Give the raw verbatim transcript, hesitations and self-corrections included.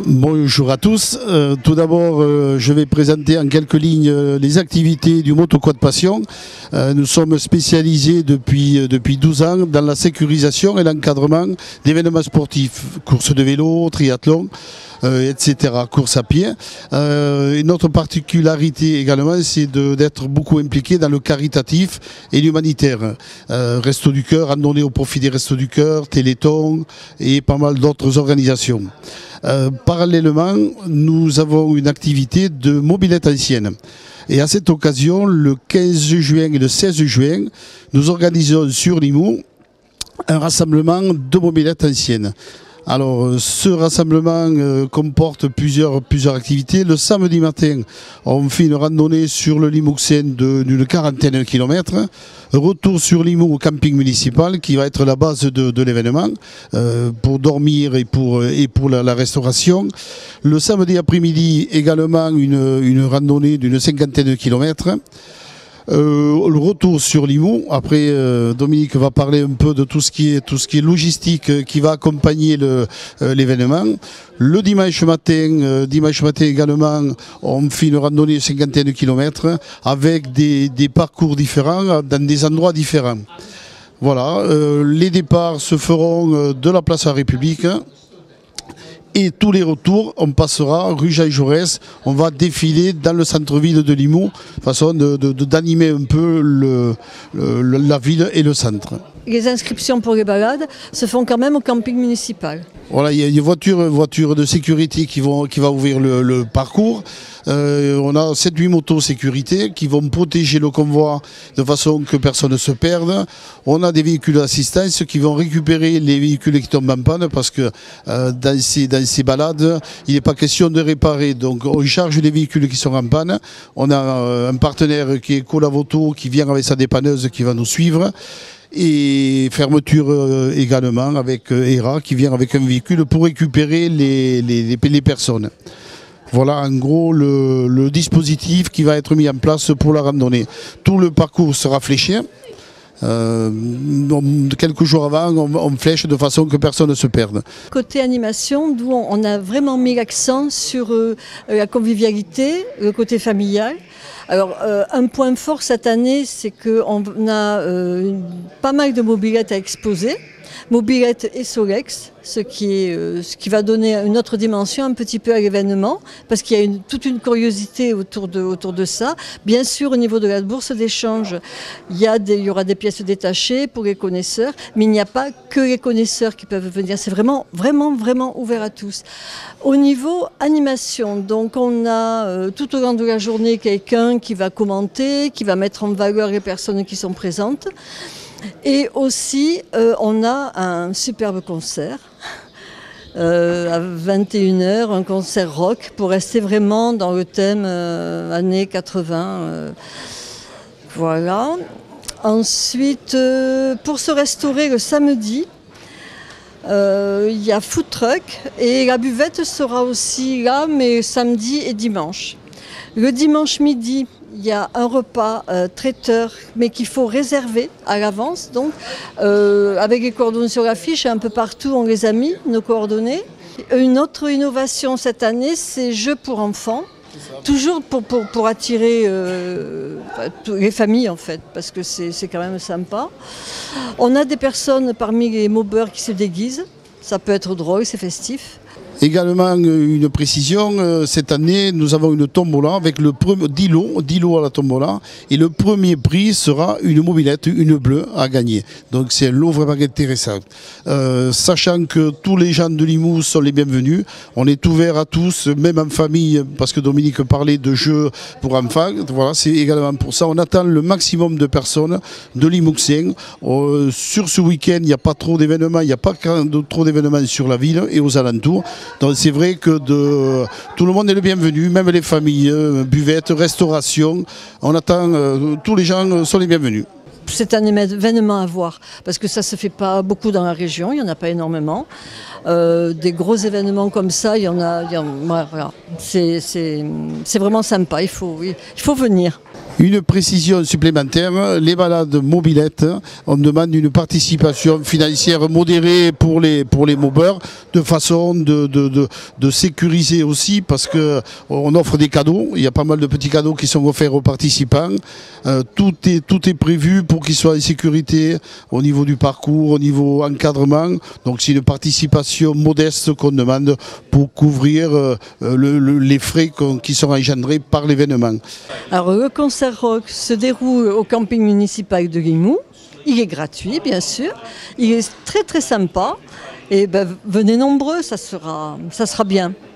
Bonjour à tous. Euh, tout d'abord, euh, je vais présenter en quelques lignes euh, les activités du Motoquad Passion. Euh, nous sommes spécialisés depuis, euh, depuis douze ans dans la sécurisation et l'encadrement d'événements sportifs, courses de vélo, triathlon, euh, et cetera, course à pied. Euh, une autre particularité également, c'est d'être beaucoup impliqué dans le caritatif et l'humanitaire. Euh, Restos du Cœur, randonnée au profit des Restos du Cœur, Téléthon et pas mal d'autres organisations. Euh, parallèlement, nous avons une activité de mobilette ancienne. Et à cette occasion, le quinze juin et le seize juin, nous organisons sur Limoux un rassemblement de mobilettes anciennes. Alors, ce rassemblement euh, comporte plusieurs, plusieurs activités. Le samedi matin, on fait une randonnée sur le Limouxien d'une quarantaine de kilomètres. Retour sur Limoux au camping municipal qui va être la base de, de l'événement euh, pour dormir et pour, et pour la, la restauration. Le samedi après-midi, également une, une randonnée d'une cinquantaine de kilomètres. Euh, le retour sur Limoux. Après, euh, Dominique va parler un peu de tout ce qui est, tout ce qui est logistique euh, qui va accompagner le, euh, l'événement. Le dimanche matin, euh, dimanche matin également, on fait une randonnée de cinquantaine de kilomètres avec des, des parcours différents dans des endroits différents. Voilà, euh, les départs se feront euh, de la place de la République. Et tous les retours, on passera rue Jean Jaurès, on va défiler dans le centre-ville de Limoux, façon de, de, de, d'animer un peu le, le, la ville et le centre. Les inscriptions pour les balades se font quand même au camping municipal. Voilà, il y a une voiture, voiture de sécurité qui, vont, qui va ouvrir le, le parcours. Euh, on a sept huit motos sécurité qui vont protéger le convoi de façon que personne ne se perde. On a des véhicules d'assistance qui vont récupérer les véhicules qui tombent en panne parce que euh, dans, ces, dans ces balades, il n'est pas question de réparer. Donc on charge les véhicules qui sont en panne. On a euh, un partenaire qui est Colavoto qui vient avec sa dépanneuse qui va nous suivre. Et fermeture euh, également avec euh, E R A qui vient avec un véhicule pour récupérer les, les, les, les personnes. Voilà en gros le, le dispositif qui va être mis en place pour la randonnée. Tout le parcours sera fléché. Euh, on, quelques jours avant, on, on flèche de façon que personne ne se perde. Côté animation, d'où on, on a vraiment mis l'accent sur euh, la convivialité, le côté familial. Alors, euh, un point fort cette année, c'est qu'on a euh, pas mal de mobilettes à exposer. Mobilette et Solex, ce qui, est, euh, ce qui va donner une autre dimension un petit peu à l'événement, parce qu'il y a une, toute une curiosité autour de, autour de ça. Bien sûr, au niveau de la bourse d'échange, il y, a des, il y aura des pièces détachées pour les connaisseurs, mais il n'y a pas que les connaisseurs qui peuvent venir. C'est vraiment, vraiment, vraiment ouvert à tous. Au niveau animation, donc on a euh, tout au long de la journée quelqu'un qui va commenter, qui va mettre en valeur les personnes qui sont présentes. Et aussi, euh, on a un superbe concert euh, à vingt et une heures, un concert rock pour rester vraiment dans le thème euh, années quatre-vingts. Euh, voilà. Ensuite, euh, pour se restaurer le samedi, euh, il y a food truck et la buvette sera aussi là, mais samedi et dimanche. Le dimanche midi, il y a un repas euh, traiteur, mais qu'il faut réserver à l'avance. Donc, euh, avec les coordonnées sur l'affiche, un peu partout, on les a mis, nos coordonnées. Une autre innovation cette année, c'est Jeux pour enfants. Toujours pour, pour, pour attirer euh, les familles, en fait, parce que c'est quand même sympa. On a des personnes parmi les mobbers qui se déguisent. Ça peut être drôle, c'est festif. Également une précision, cette année nous avons une tombola avec le premier dix lots, dix lots à la tombola et le premier prix sera une mobilette, une bleue à gagner. Donc c'est un lot vraiment intéressant. Euh, sachant que tous les gens de Limoux sont les bienvenus, on est ouvert à tous, même en famille, parce que Dominique parlait de jeux pour enfants. Voilà, c'est également pour ça. On attend le maximum de personnes de Limouxiens. Euh, sur ce week-end, il n'y a pas trop d'événements, il n'y a pas trop d'événements sur la ville et aux alentours. Donc c'est vrai que de, tout le monde est le bienvenu, même les familles, euh, buvettes, restauration. On attend, euh, tous les gens sont les bienvenus. C'est un événement à voir, parce que ça ne se fait pas beaucoup dans la région, il n'y en a pas énormément. Euh, des gros événements comme ça, il y en a, il y en, voilà. C'est vraiment sympa, il faut, oui, il faut venir. Une précision supplémentaire, les balades mobilettes, on demande une participation financière modérée pour les, pour les mobeurs, de façon de, de, de, de sécuriser aussi, parce qu'on offre des cadeaux, il y a pas mal de petits cadeaux qui sont offerts aux participants. Euh, tout, est, tout est prévu pour qu'ils soient en sécurité au niveau du parcours, au niveau encadrement. Donc c'est une participation modeste qu'on demande pour couvrir euh, le, le, les frais qui sont engendrés par l'événement. Alors le concert rock se déroule au camping municipal de Limoux. Il est gratuit, bien sûr. Il est très très sympa. Et ben, venez nombreux, ça sera, ça sera bien.